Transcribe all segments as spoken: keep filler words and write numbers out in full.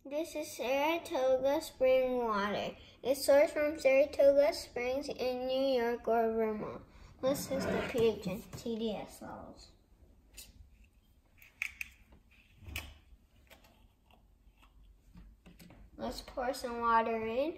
This is Saratoga Spring water. It's sourced from Saratoga Springs in New York or Vermont. Let's test the pH and T D S levels. Let's pour some water in.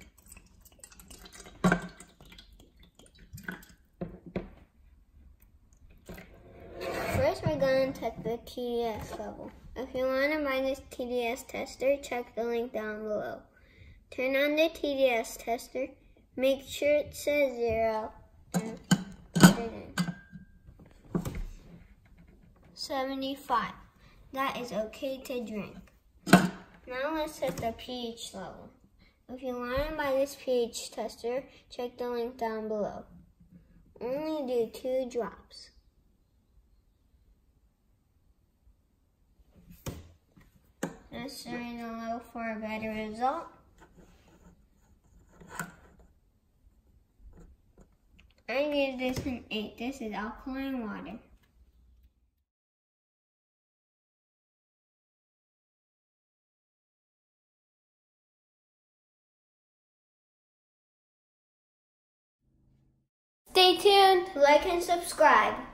First, we're going to test the T D S level. If you want to buy this T D S tester, check the link down below. Turn on the T D S tester, make sure it says zero, and put it in. seventy-five. That is okay to drink. Now let's set the pH level. If you want to buy this pH tester, check the link down below. Only do two drops. Let's turn it low for a better result. I give this an eight. This is alkaline water. Stay tuned, like and subscribe.